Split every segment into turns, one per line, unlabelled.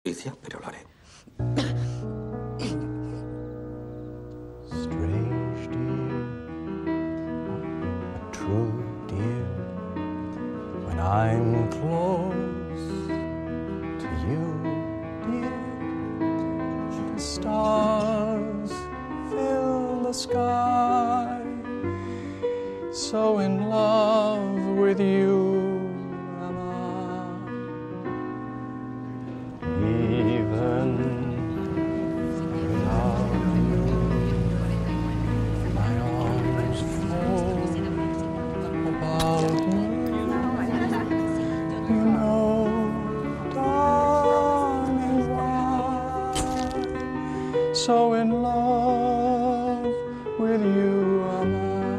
Justicia, pero lo haré.
Strange dear, but true dear, when I'm close to you, dear, the stars fill the sky, so in love with you am I. Even without you, my arms full about you. You know, darling, why so in love with you am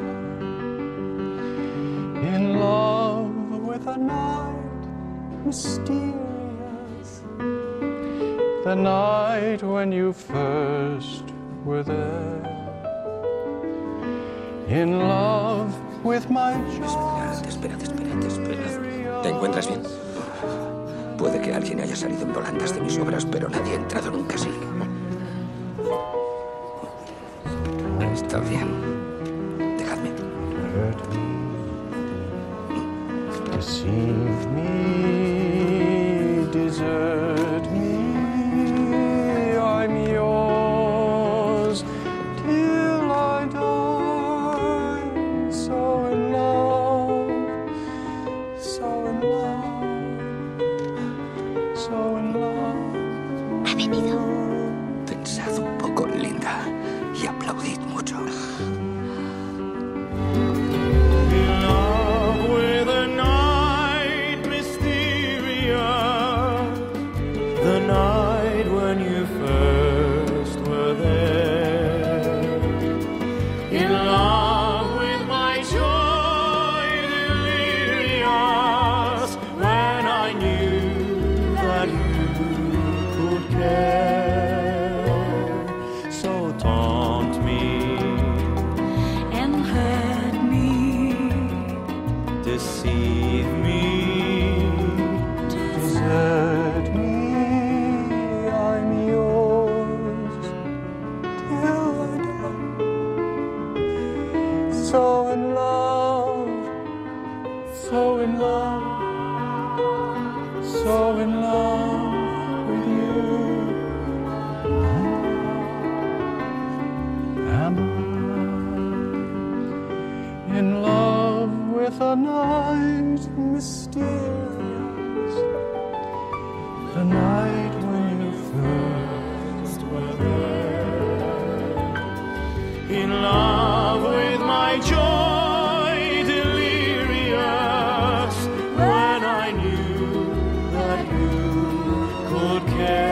I. In love with a night mysterious, the night when you first were there. In love with my joy.
Espérate. ¿Te encuentras bien? Puede que alguien haya salido en volandas de mis obras, pero nadie ha entrado nunca así. Está bien. Dejadme.
Hurt me, deceive me, desert me, I'm yours till I die. So in love, so in love, so in love.
Ha venido.
Pensad un poco, linda, y aplaudid mucho.
The night when you first were there. In love with my joy delirious, when I knew that you could care. So taunt me
And hurt me.
deceive me,
Desert me, I'm yours till I die. So in love, so in love, so in love with you. Am I in love with a night mysterious? The night when you first were there.
in love with my joy delirious, when I knew that you could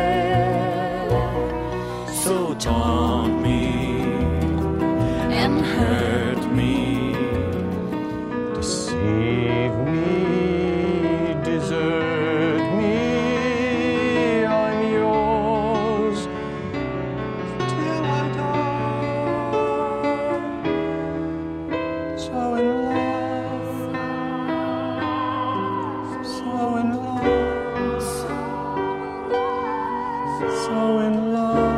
care. So taunt me
And
hurt me,
Deceive me, desert me, I'm yours till I die. So in love, so in love, so in love.